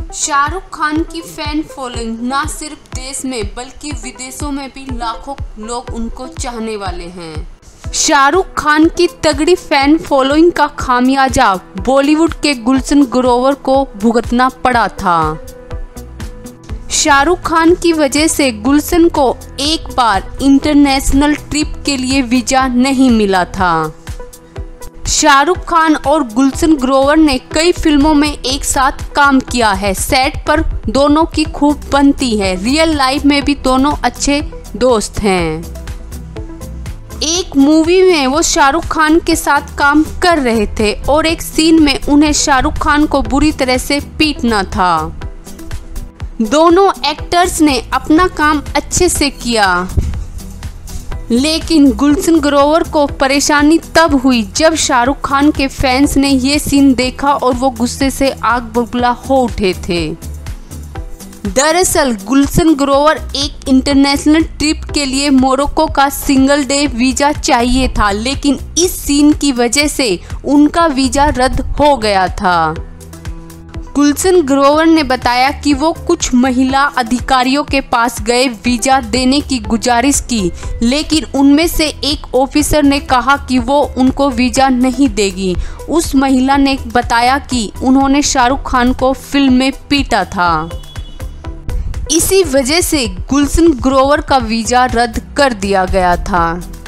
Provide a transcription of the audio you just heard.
शाहरुख खान की fan following ना सिर्फ देश में बल्कि विदेशों में भी लाखों लोग उनको चाहने वाले हैं। शाहरुख खान की तगड़ी फैन फॉलोइंग का खामियाजा बॉलीवुड के गुलशन ग्रोवर को भुगतना पड़ा था। शाहरुख खान की वजह से गुलशन को एक बार इंटरनेशनल ट्रिप के लिए वीजा नहीं मिला था। शाहरुख खान और गुलशन ग्रोवर ने कई फिल्मों में एक साथ काम किया है। सेट पर दोनों की खूब बनती है। रियल लाइफ में भी दोनों अच्छे दोस्त हैं। एक मूवी में वो शाहरुख खान के साथ काम कर रहे थे और एक सीन में उन्हें शाहरुख खान को बुरी तरह से पीटना था। दोनों एक्टर्स ने अपना काम अच्छे से किया, लेकिन गुलशन ग्रोवर को परेशानी तब हुई जब शाहरुख खान के फैंस ने ये सीन देखा और वो गुस्से से आग बबूला हो उठे थे। दरअसल गुलशन ग्रोवर एक इंटरनेशनल ट्रिप के लिए मोरक्को का सिंगल डे वीजा चाहिए था, लेकिन इस सीन की वजह से उनका वीजा रद्द हो गया था। गुलशन ग्रोवर ने बताया कि वो कुछ महिला अधिकारियों के पास गए वीजा देने की गुजारिश की, लेकिन उनमें से एक ऑफिसर ने कहा कि वो उनको वीजा नहीं देगी। उस महिला ने बताया कि उन्होंने शाहरुख खान को फिल्म में पीटा था। इसी वजह से गुलशन ग्रोवर का वीजा रद्द कर दिया गया था।